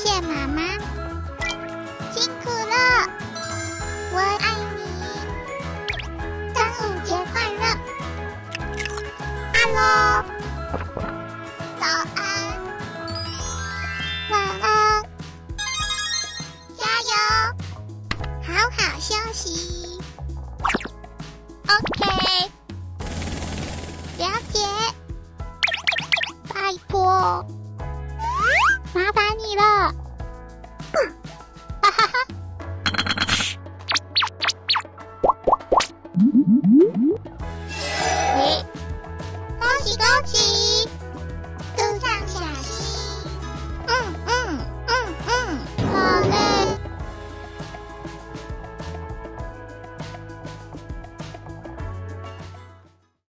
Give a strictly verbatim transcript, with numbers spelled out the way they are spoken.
谢妈妈，辛苦了，我爱你，端午节快乐 ！Hello， 早安，晚安，加油，好好休息。OK， 了解，拜托。麻烦你了，哈哈哈！嘿，恭喜恭喜！